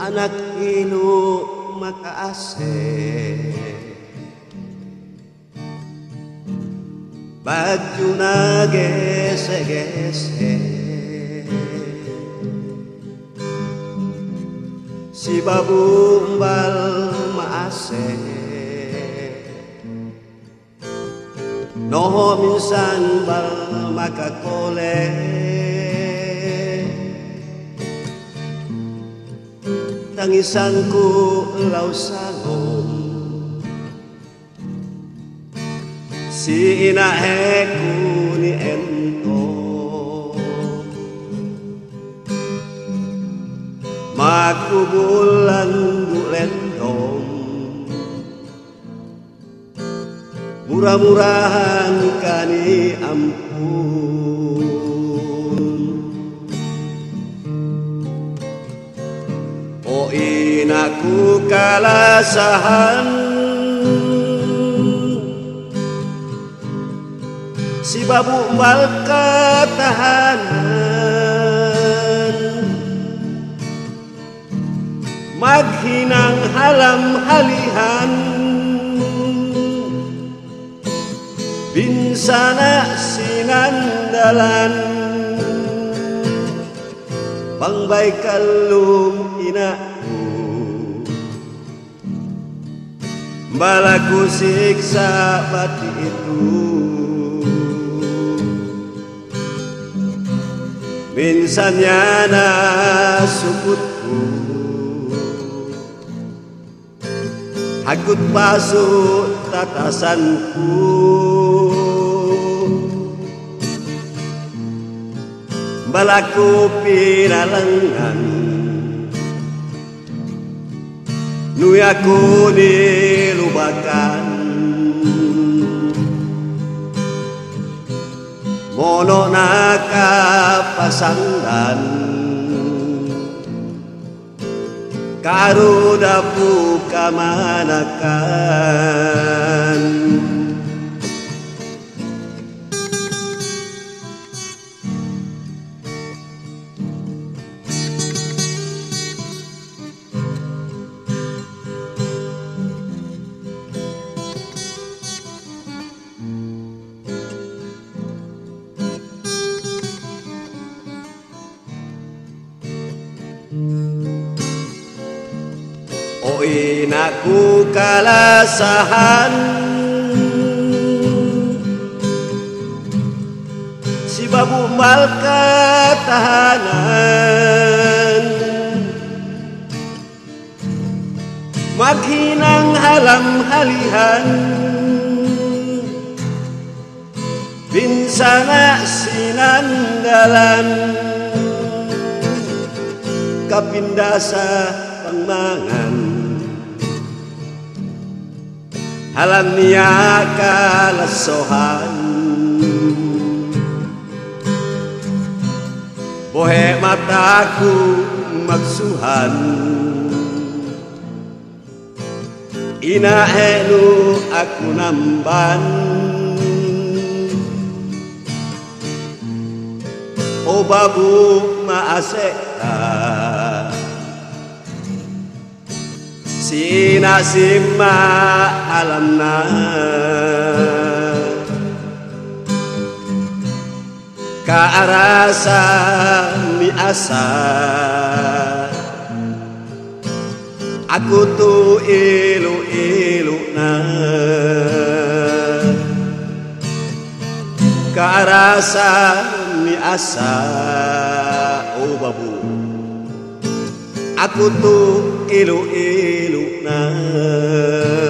anak ilu makaase bajuna gese-gese si babumbal maase noho minsan bal makakole tangisanku lau sangom si inaheku ni ento makubulan bulendong murah-murahan kani ampun o inaku kalasahan si babu mbal katahanan maghinang halam halihan binsana sinandalan pangbay kalum inaku balaku siksa bati itu minsannya na sukutku hakut pasut tatasanku balaku pinalangan nuyaku nilubakan mono nakapasandan karudapu kamanakan o inaku kalasahan si babu mal katahanan maghinang halam halihan binsana sinandalan kapindasa pangmangan halam niya kalasohan bohe mataku maksuhan inahenu aku namban o babu maaseka sina sima alamna kaarasa mi asa aku tu ilu na kaarasa mi asa oh babu aku tu ilu na